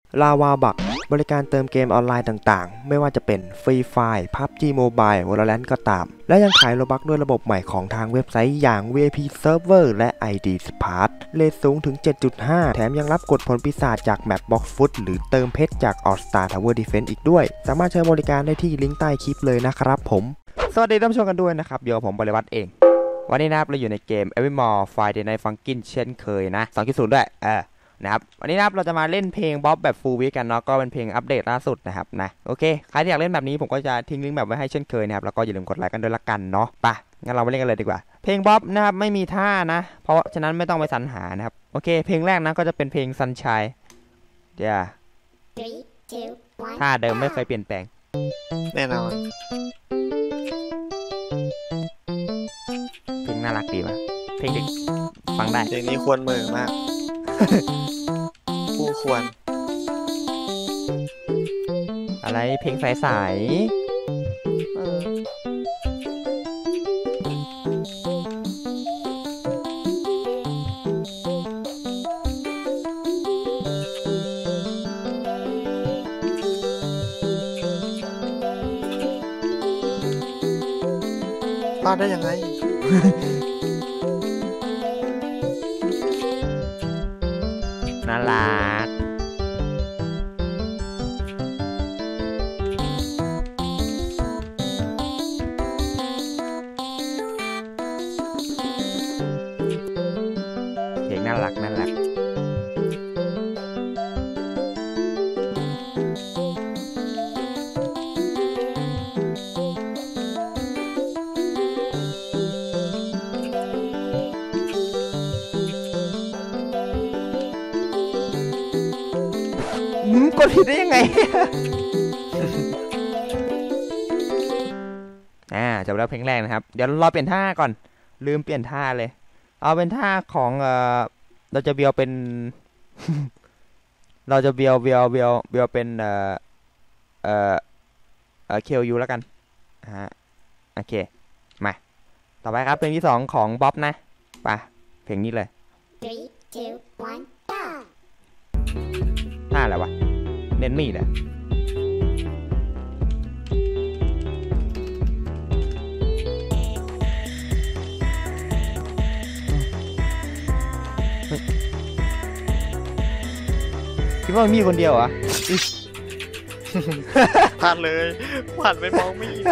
Lava Bug บริการเติมเกมออนไลน์ต่างๆไม่ว่าจะเป็น Free Fire PUBG Mobile Valorant ก็ตามและยังขายโลบัคด้วยระบบใหม่ของทางเว็บไซต์อย่าง VIP Server และ ID Smart เรทสูงถึง 7.5 แถมยังรับกดผลปีศาจจากแมป Box Foot หรือเติมเพชรจาก All Star Tower Defense อีกด้วยสามารถใช้บริการได้ที่ลิงก์ใต้คลิปเลยนะครับผมสวัสดีท่านผู้ชมกันด้วยนะครับอยู่กับผมบริวัตรเองวันนี้นะครับเราอยู่ในเกม Evermore Friday Night Funkin' เช่นเคยนะ 2.0 ด้วยนะครับวันนี้นะครับเราจะมาเล่นเพลงบ๊อบแบบ Full Week กันเนาะก็เป็นเพลงอัปเดตล่าสุดนะครับนะโอเคใครที่อยากเล่นแบบนี้ผมก็จะทิ้งลิงก์แบบไว้ให้เช่นเคยนะครับแล้วก็อย่าลืมกดไลค์กันด้วยละกันเนาะไปงั้นเราไปเล่นกันเลยดีกว่าเพลงบ๊อบนะครับไม่มีท่านะเพราะฉะนั้นไม่ต้องไปสรรหานะครับโอเคเพลงแรกนะก็จะเป็นเพลง Sunshine เดี๋ยวท่าเดิมไม่เคยเปลี่ยนแปลงแน่นอนเพลงน่ารักดีป่ะเพลงเด็กฟังได้เพลงนี้ควรมือมาก ผู้ควรอะไรเพลงใสพลาดได้ยังไงน่ารักเพลงน่ารักน่ารักกดผิดได้ยังไง จบแล้วเพลงแรกนะครับเดี๋ยวรอเปลี่ยนท่าก่อนลืมเปลี่ยนท่าเลยเอาเป็นท่าของเราจะเบียวเป็น เราจะเบียวเป็นเคลยูแล้วกันโอเคมาต่อไปครับเพลงที่2ของบ๊อบนะไปเพลงนี้เลย 3, 2, 1 ท่าอะไรวะเน้นมีดอะคิดว่ามีคนเดียวอ่ะพลาดเลยผ่านไปมองมีด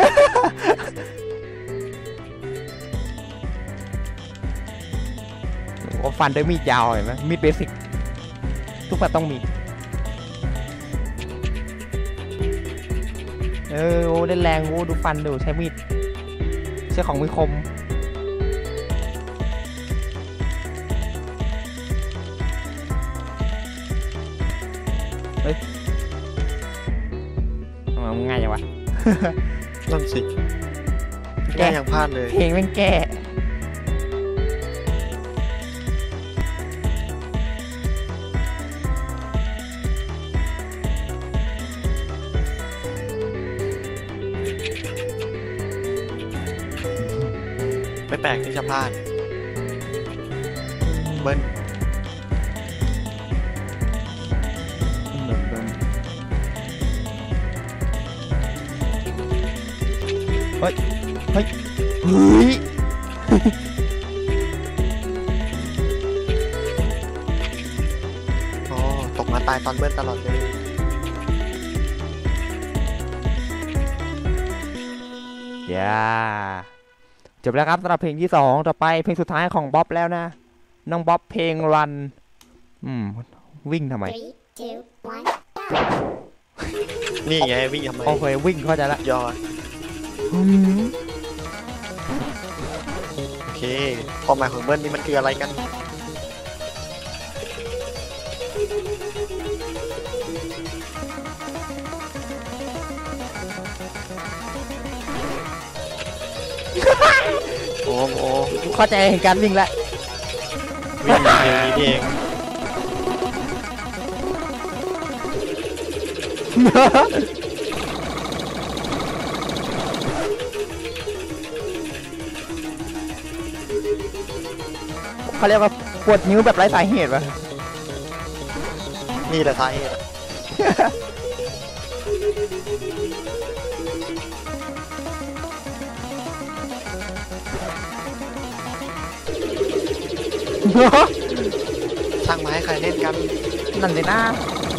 ฟันด้วยมีดยาวเห็นไหมมีดเบสิกทุกคนต้องมีโอ้ได้แรงโอ้ดูฟันดูใช้มีดใช้ของมีคมเฮ้ยง่ายจังวะนั่นสิแก้ยังพลาดเลยเพลงแม่งแก้ไม่แปลกที่จะพลาดเบิ้ลเฮ้ยอ๋อตกมาตายตอนเบิ้ลตลอดเลยจบแล้วครับสำหรับเพลงที่2ต่อไปเพลงสุดท้ายของบ๊อบแล้วนะน้องบ๊อบเพลงรันวิ่งทำไมนี่ไงวิ่งทำไมโอเควิ่งเข้าใจละยอดโอเคความหมายของเบิ้ลนี่มันคืออะไรกันโอ้เข้าใจเห็นการวิ่งแล้ววิ่งอย่างนี้เองเขาเรียกว่าปวดนิ้วแบบไร้สาเหตุป่ะนี่แหละสาเหตุสร้างมาให้ใครเล่นกันนั่นเลยนะ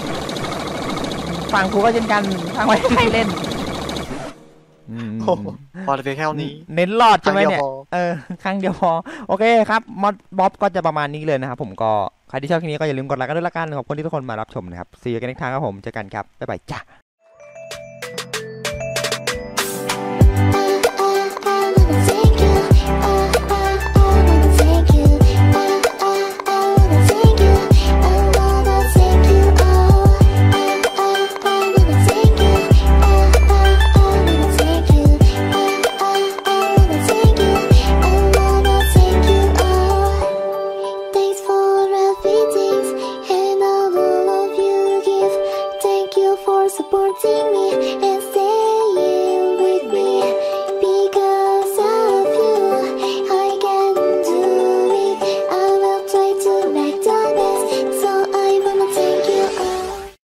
ฟังกูก็เช่นกันทางไว้ให้เล่นโอ้โหพอเพียงแค่นี้เน้นรอดใช่ไหมเนี่ยครั้งเดียวพอครั้งเดียวพอโอเคครับมอดบ๊อบก็จะประมาณนี้เลยนะครับผมก็ใครที่ชอบคลิปนี้ก็อย่าลืมกดไลค์กันด้วยละกันขอบคุณที่ทุกคนมารับชมนะครับsee you again next timeครับผมเจอกันครับบ๊ายบายจ้า supporting me